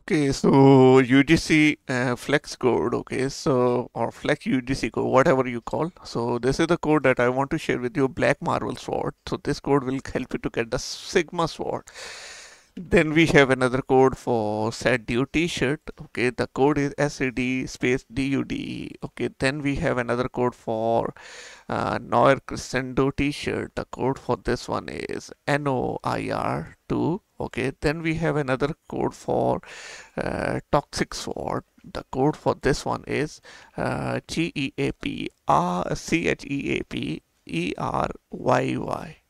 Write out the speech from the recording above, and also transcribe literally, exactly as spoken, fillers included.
Okay, so U G C uh, flex code, okay, so or flex U G C code, whatever you call. So this is the code that I want to share with you, Black Marble Sword. So this code will help you to get the Sigma Sword. Then we have another code for set due t-shirt. Okay, the code is S A D space D U D E. Okay, then we have another code for uh, Noir Crescendo t-shirt. The code for this one is N O I R two. Okay, then we have another code for uh, Toxic Sword. The code for this one is uh, G E A P R C H E A P E R Y Y.